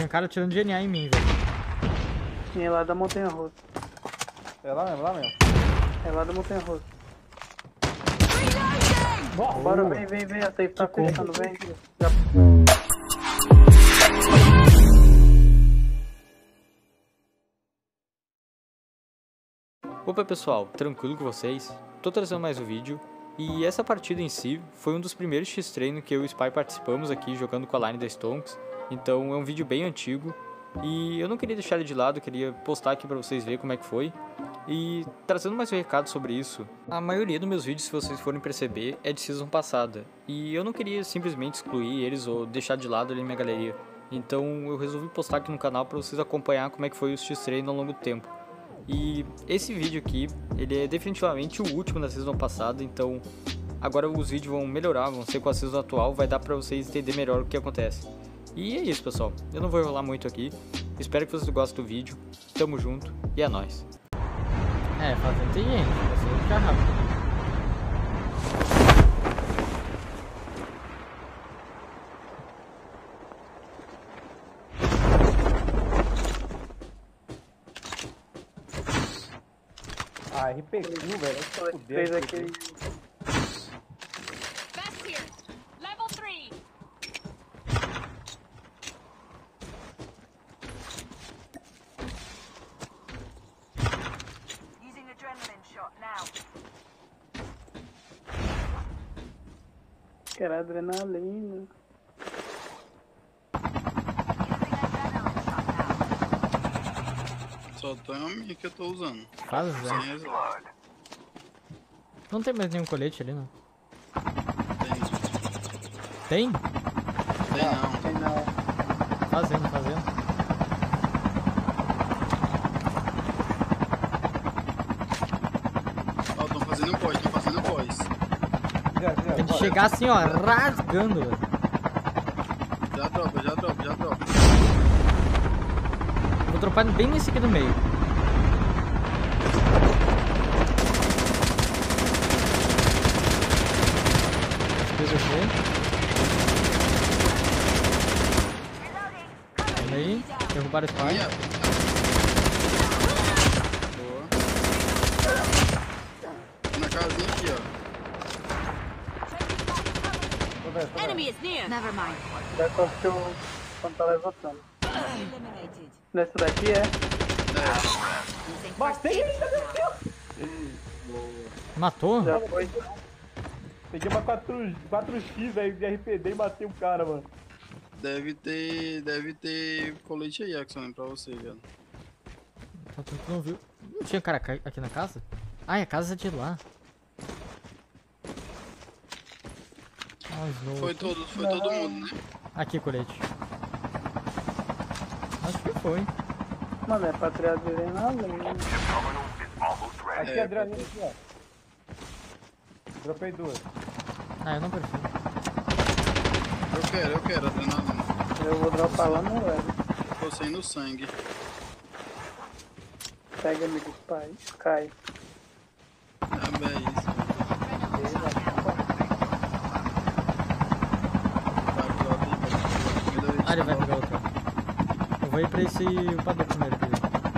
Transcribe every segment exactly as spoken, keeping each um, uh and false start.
Tinha um cara tirando D N A em mim, velho. Sim, é lá da Montanha Rosa. É lá mesmo, lá mesmo. É lá da Montanha Rosa. Nossa, Bora, vem, vem, vem. A safe tá Que fechando, vem. Já... Opa pessoal, tranquilo com vocês? Tô trazendo mais um vídeo. E essa partida em si foi um dos primeiros X-Treino que eu e o Spy participamos aqui jogando com a line da Stonks. Então é um vídeo bem antigo. E eu não queria deixar ele de lado, queria postar aqui pra vocês verem como é que foi. E trazendo mais um recado sobre isso, a maioria dos meus vídeos, se vocês forem perceber, é de season passada. E eu não queria simplesmente excluir eles ou deixar de lado ali na minha galeria. Então eu resolvi postar aqui no canal pra vocês acompanhar como é que foi o X-Treino ao longo do tempo. E esse vídeo aqui, ele é definitivamente o último da season passada, então agora os vídeos vão melhorar, vão ser com a season atual, vai dar pra vocês entenderem melhor o que acontece. E é isso pessoal, eu não vou enrolar muito aqui, espero que vocês gostem do vídeo, tamo junto e é nóis. É, fazendo tem gente, você ficar rápido. Ah, R P Q, velho. Fez aquele... Best here. Level three. Using adrenaline shot now. Quero adrenalina. Só tem a minha que eu tô usando. Faz, Sem velho. reserva. Não tem mais nenhum colete ali, não. Tem. Tem? Tem não. Tem não. Fazendo, fazendo. Ó, tão fazendo pós, tão fazendo pós. Já, já, Tem que bora. chegar assim, ó, rasgando, velho. Já dropa, já dropa, já dropa. Vou dropar bem nesse aqui do meio. Olha aí, derrubaram o Spy. Minha. Boa. Na casinha aqui, ó. Tô vendo, tô vendo. Enemy is near. Never mind. Já cortou quando tá levantando. Eliminated. Nessa daqui é... É. Using Matei ele, cadê o seu? Matou? Já foi. Peguei uma quatro X, velho, de R P D e matei o cara, mano. Deve ter. Deve ter colete aí, Axon, pra você, velho. Tá, tu não viu? Não tinha cara ca- aqui na casa? Ai, a casa é de lá. Ah, Snow. Foi todo, foi todo mundo, né? Aqui, colete. Acho que foi. Mano, é pra ter adrenalina. Aqui É, é adrenalina aqui, ó. Dropei duas. Ah, eu não prefiro. Eu quero, eu quero adrenalina. Eu vou dropar lá no leve. Tô sem no sangue. Pega, amigo, pai. Cai. Ah, bem, isso. Vai, dropa aí, vai. Ah, ele vai pegar outro. Eu vou ir pra esse upador primeiro aqui.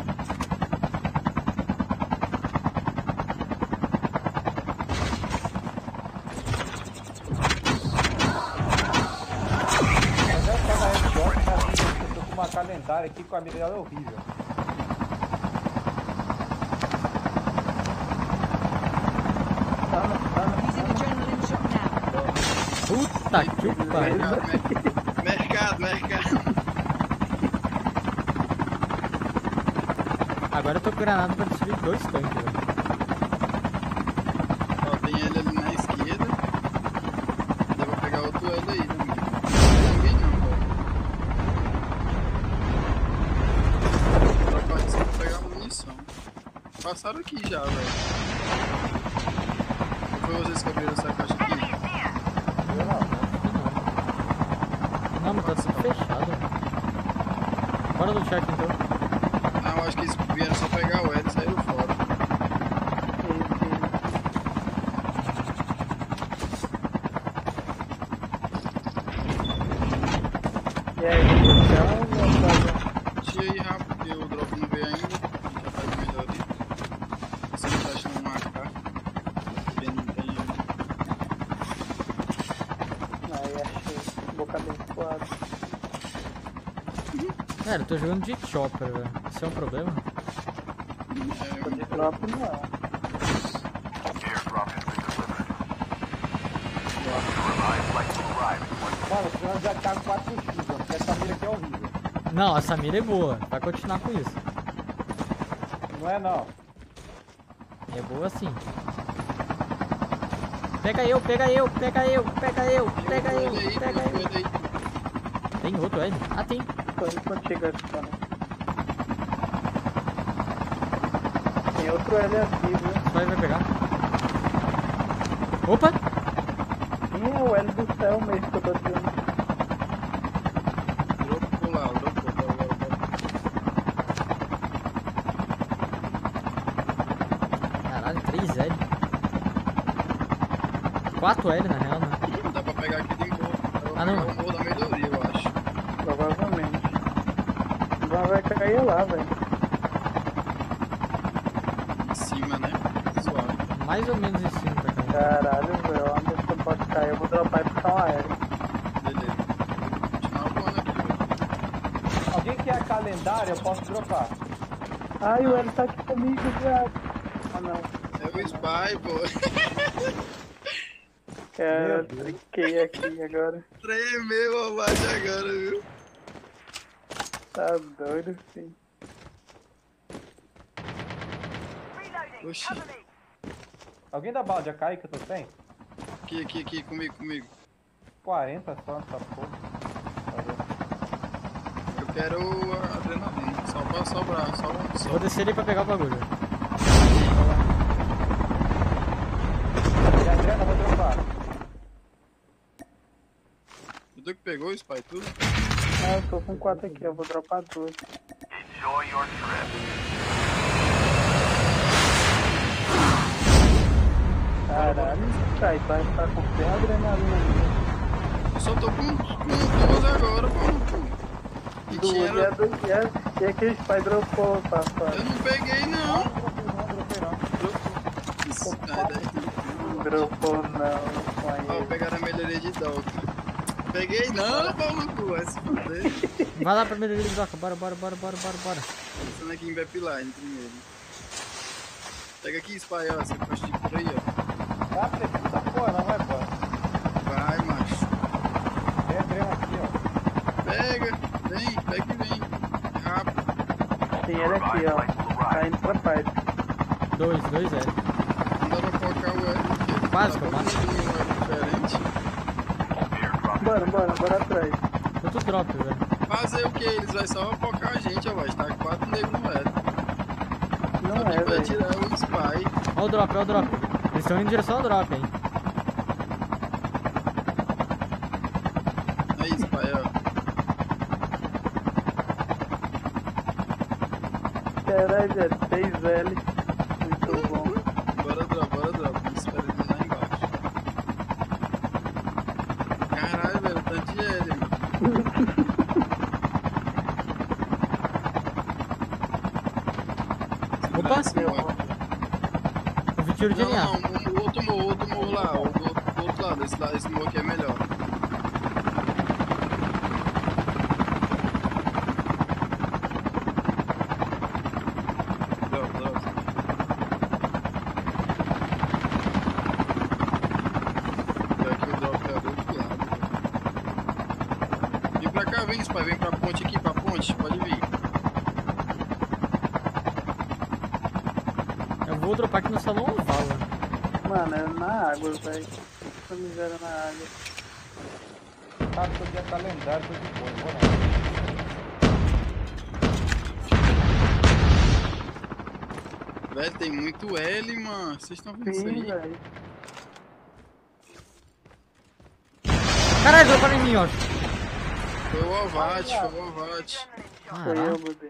Mas é só na headshot, cara, eu tô com uma calendária aqui com a mira dela é horrível. Using adrenaline shot now. Puta que pariu. Mercado, mercado, mercado. Agora eu tô com granada pra destruir dois tanques, velho. Ó, tem ele ali na esquerda. Eu vou pegar outro L aí também. Não tem ninguém não, velho. Pra partir pra pegar munição. Passaram aqui já, velho. Não foi vocês que abriram essa caixa aqui? Eu não. Não, mas tá tudo fechado. Bora do check então. Ah, eu acho que eles vieram só pegar o L e saíram fora. E aí, Tira aí rápido, porque o drop não veio ainda. Já faz melhoria. Você não tá achando um A K. Porque não tem ainda. Aí achei. Boca abençoada. Cara, eu tô jogando de chopper, velho. Isso é um problema? Tô de drop não. Mano, o Fernando já tá com quatro x, ó, porque essa mira aqui é horrível. Não, essa mira é boa. Vai continuar com isso. Não é não. É boa sim. Pega eu, pega eu, pega eu, pega eu, pega eu, Olha aí, pega eu. olha aí. Tem outro L? Ah, tem. Tô indo contigo aqui também. Tem outro L aqui, viu? Só ele vai pegar. Opa! Sim, é o L do céu mesmo que eu tô dizendo. Dropou lá, dropou, bora, bora, bora. Caralho, três L. quatro L na real, né? Dá pra pegar aqui de boa. Dá pra Ah, não. pegar o morro da melhoria, eu acho. Provavelmente. Então vai cair lá, velho. Em cima, né? Suave. Mais ou menos em cima tá caindo. Caralho, velho. Onde você pode cair? Eu vou dropar e puxar um aéreo. Beleza. Vou continuar voando aqui, velho. Alguém quer a calendário, eu posso dropar. Ai, o L tá aqui comigo, viado. Ah, não. É o Spy, pô. Cara, Meu Deus. trinquei aqui agora. Tremeu a base agora, viu? Tá doido, sim. Oxi. Alguém dá bala de A K aí que eu tô sem? Aqui, aqui, aqui, comigo, comigo. quarenta só nessa porra. Valeu. Eu quero a adrenalina. Só pra sobrar, só um só. Vou descer ali pra pegar o bagulho. E a grana eu vou dropar. O Duque pegou o Spy tudo? Ah, eu tô com quatro aqui, eu vou dropar duas. Caralho, sai, vai estar com bem adrenalina mesmo. Eu só tô com, com duas agora, pô. E Duas, tinha... e a do e a- e aquele pai dropou, papai. Eu não peguei, não. Não dropei não. Dropou. Isso, sai daí. Dropou não, Ó, conheço. pegaram a melhoria de Doca. Peguei não, pau no cu, vai se fuder. Vai lá pra melhoria de doca. Bora, bora, bora, bora, bora, bora. Pensando aqui em Backline primeiro. Pega aqui, Spy, ó, você pode ir por aí, ó. Dá pra essa porra, não vai, pô. Vai, macho. Tem a grana aqui, ó. Pega, vem, pega e vem. Rápido. Tem ele aqui, ó. Tá indo pra pipe. Dois, dois L. Não dá pra colocar o L. Quase que eu Tá mato. todo mundo um L diferente. Bora, bora, bora atrás. Outro drop, velho. Fazer o que? Eles vão só focar a gente, ó, vai. Tá quatro negros no L. Não Alguém é, vai velho. tirar o Spy. Ó o drop, ó o drop. Eles estão indo em direção ao drop, hein. Aí, Spy, ó. Caralho, velho, seis L. Muito bom. Bora drop, bora drop. Espera ele lá embaixo. Caralho, velho, tanto de L, mano. Opa! Esse morro. Eu vi tiro de Não, N A. não, o outro morro, outro morro lá, o do outro, do outro lado, esse, lá, esse morro aqui é melhor. Drop, drop. Pior que o drop é do outro lado. Vem pra cá, vem, Spy, vem pra ponte aqui, pra ponte, pode vir. Eu vou dropar aqui no salão oval, velho. Mano, é na água, velho. Essa miséria na água. Ah, tô aqui a calendário, tô de boa, não vou não. Velho, tem muito L, mano. Vocês estão vendo isso Sim, aí? velho. Caralho, droparam em mim, ó. Foi o Alvate, foi o Alvate. Foi eu, Caralho. bebê.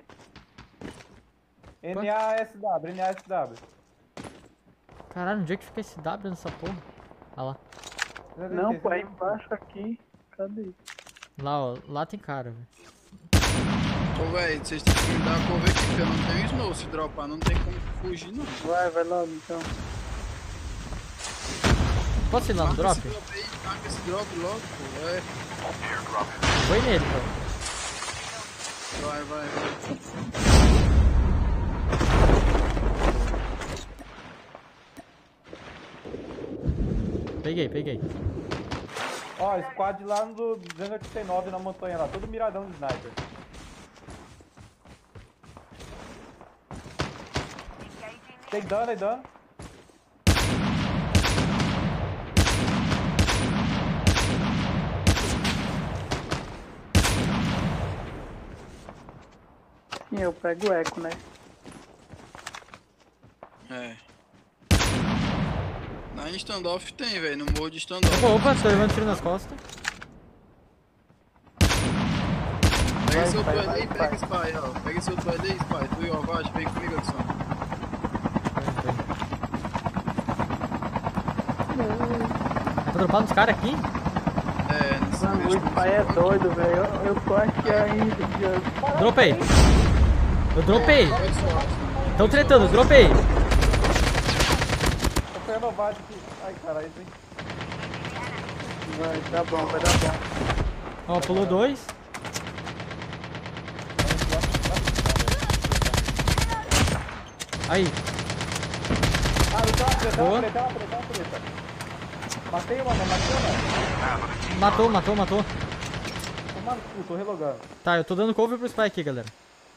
N A S W, N A S W. Caralho, onde é que fica esse W nessa porra? Ah lá. Não, pô, aí embaixo aqui. Cadê? Lá, ó. Lá tem cara, velho. Ô, velho, vocês têm que me dar a cover aqui, porque eu não tenho snow. Se dropar, não tem como fugir, não. Vai, vai logo então. Posso ir lá no Marca drop? esse drop aí, marca esse drop logo, pô. É. Foi nele, pô. Vai, vai, vai. Peguei, peguei. Ó, squad lá no duzentos e oitenta e nove na montanha lá, todo miradão de sniper. Tem dano, tem dano. Sim, eu pego o eco, né? É. Na standoff tem, velho. No morro de standoff. Opa, opa, tô levando tiro nas costas. Pega esse outro vai, ali e vai, pega esse Spy, ó. Pega esse outro ali, Spy. Tu e o Alvage, vem comigo, Edson. Tá dropando os caras aqui? É, nesse Mano, o pai é doido, velho. Eu, eu tô aqui ainda, Deus. Dropei. Eu dropei. Pode só. Tão tretando, dropei. Tô pegando o bate aqui. Ai, caralho, hein? Vai, tá bom, vai dar bom. Ó, pulou dois. Aí, Ah, não tem uma treta, Boa. uma treta, uma treta, uma treta. Matei uma, não matei uma. matou, matou, matou. Toma no cu, tô relogando. Tá, eu tô dando cover pro Spy aqui, galera.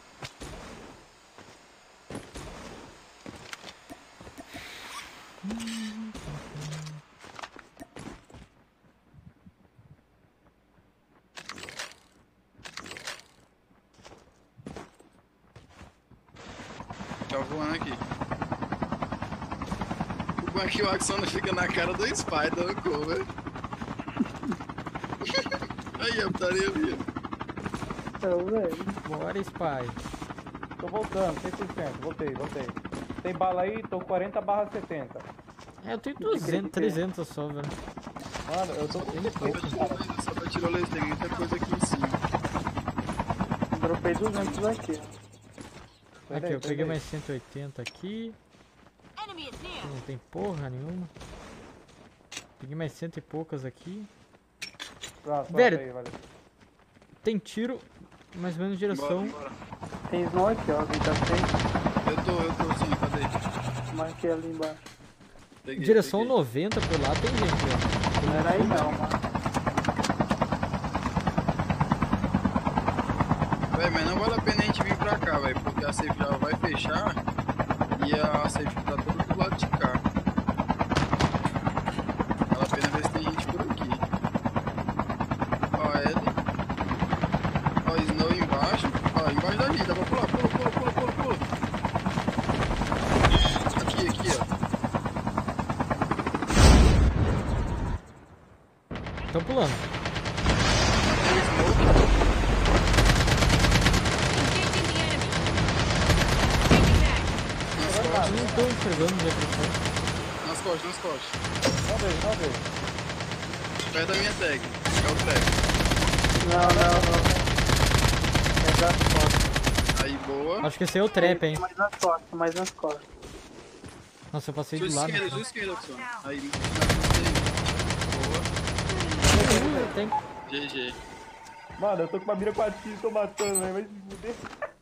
Tá voando aqui. O bom é que o Axon não fica na cara do Spy dando cover. Aí, a putaria ali. Então, velho. Bora, Spy. Tô voltando, cem por cento. Voltei, voltei. Tem bala aí? Tô quarenta barra setenta. É, eu tenho duzentos, trezentos só, velho. Mano, eu tô sem defesa. Só pra tirolesa, tem muita coisa aqui em cima. Dropei duzentos aqui. Aqui, eu peguei mais cento e oitenta aqui. Enemy is near. Não tem porra nenhuma. Peguei mais cento e poucas aqui. Pronto, Velho. pronto aí, valeu. Tem tiro, mais ou menos em Bora, direção. bora. Tem snow aqui, ó. Quem tá sem. Eu tô, eu tô sim, cadê? Marquei ali embaixo. Peguei, Direção peguei. noventa por lá tem gente, ó. Não era aí não, mano. Véi, mas não vale a pena a gente vir pra cá, velho, porque a safe já vai fechar e a safe tá toda do lado de cá. Vale a pena ver se tem gente por aqui. Ó, L. Ó, Snow embaixo. Ó, embaixo da gente, dá pra pular, pula, pula, pula, pula, pula. Aqui, aqui, ó. Tão pulando. Tem o Snow. Eu não tô enxergando de direção. Nas costas, nas costas. Não vejo, não vejo. Perto da minha tag. É o tag. Não, não, não. É das costas. Aí, boa. Acho que esse é o trap, hein. Mais nas costas, mais nas costas. Nossa, eu passei Sua do lado. esquerda, sua esquerda, Axon. Aí, boa. Tem. G G. Mano, eu tô com uma mira quatro x e tô matando, velho. Vai se fuder.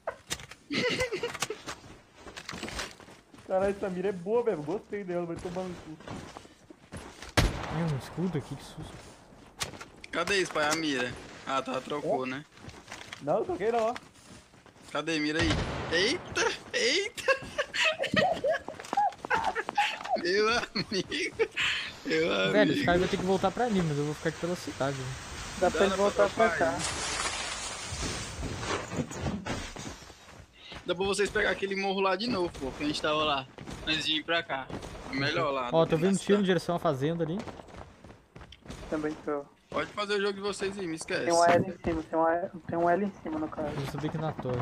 Caralho, essa mira é boa, velho. Gostei dela, vai tomando no cu. É um escudo aqui, que susto. Cadê isso, pai? A mira. Ah, tá, trocou, né? Não, toquei não, ó. Cadê? Mira aí. Eita, eita. Meu amigo. Meu amigo. Velho, esse cara vai ter que voltar pra mim, mas eu vou ficar aqui pela cidade. Né? Dá pra ele voltar pra cá. Dá pra vocês pegar aquele morro lá de novo, pô, que a gente tava lá. Antes de ir pra cá. Melhor lá. Ó, do tô que vendo na tiro em cidade. direção à fazenda ali. Também tô. Pode fazer o jogo de vocês aí, me esquece. Tem um L em cima, tem um L, tem um L em cima no caso. Eu vou subir aqui na torre.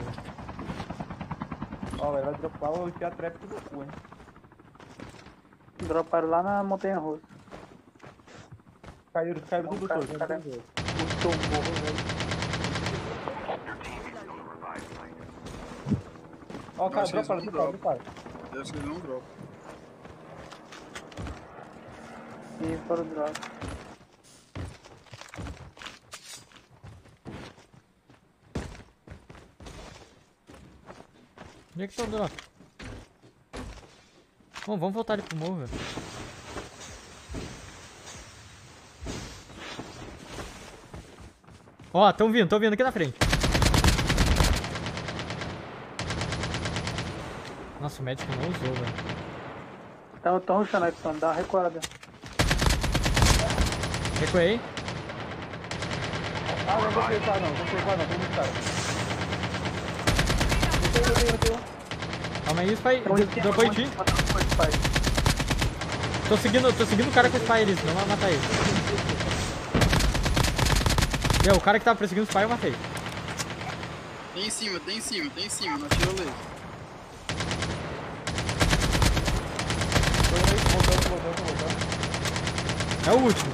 Ó, velho, vai dropar o enfiar trap no cu, hein. Droparam lá na montanha russa. Caíram, caíram tudo Cara, torto. cara. Caíram tudo torto. Muito morro, velho. Ó, o cara, acho que eles dropa, vão dropa, drop. dropa. Deve ser não drop. E fora o drop. Onde é que tá o drop? Bom, vamos voltar ali pro morro, velho. Ó, tão vindo, tão vindo aqui na frente. Nossa, o médico não usou, velho. Então, tô rushando aí, Tony. Dá uma recuada. Recuei. Ah, não vou pegar não, vou pegar não, tem muito cara. Meteu, meteu, meteu. Calma aí, Spy. Então, ele tem Dropou em uma- ti. uma- uma spy. Tô seguindo, tô seguindo o cara com o Spy ali, senão vai matar ele. E o cara que tava perseguindo o Spy eu matei. Tem em cima, tem em cima, tem em cima, na tirolesa. Voltando, voltando, voltando. É o último.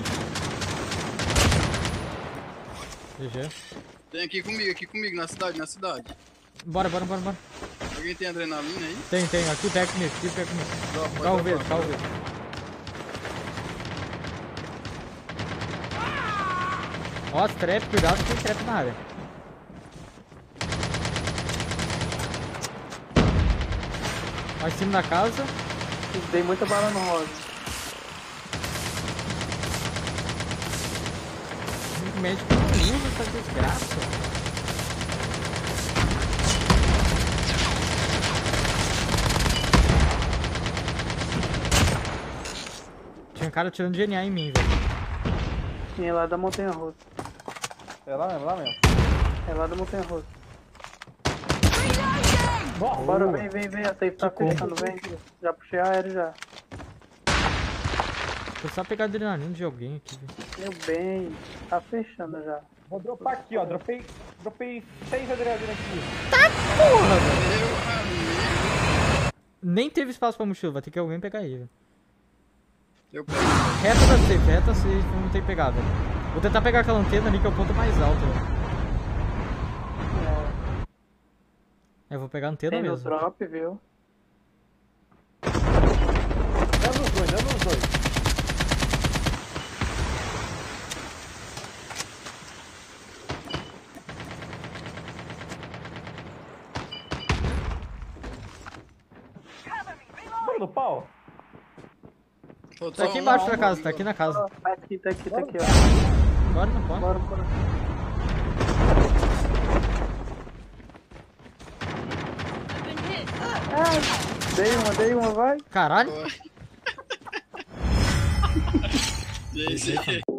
G G. Tem aqui comigo, aqui comigo, na cidade, na cidade. Bora, bora, bora, bora. Alguém tem adrenalina aí? Tem, tem. Aqui pega comigo, aqui pega comigo. Dropa, pode Calma dropar, vez, calma pode vez. Ó, trap, cuidado que tem trap na área. Ó, em cima da casa. Dei muita bala no rosa. O médico não usa essa desgraça. Tinha um cara tirando G N A em mim, velho. Sim, é lá da Montanha Russa. É lá mesmo, lá mesmo. É lá da Montanha Russa. Nossa, Bora, boa. vem, vem, vem. A safe tá Que combo. fechando, vem. Já puxei a aéreo já. Vou só pegar adrenalina de alguém aqui, velho. Meu bem. Tá fechando já. Vou dropar aqui, ó. Dropei, dropei seis adrenalina aqui. Porra, velho. Eu, amigo. Nem teve espaço pra mochila, vai ter que alguém pegar aí, velho. Eu pego. Reta da safe, reta da safe, não tem que pegar, velho. Vou tentar pegar aquela antena ali que é o ponto mais alto, velho. Eu vou pegar a antena Tem no mesmo. drop, viu? Dando os dois, dando os dois. Bora no pau. Tô Tá aqui só embaixo um, da um, casa, tá aqui na casa. Tá aqui, tá aqui, tá aqui, ó. Bora, não pode. Bora, bora. I've been hit. Ah, dei uma, dei uma, vai. Caralho. E aí, você-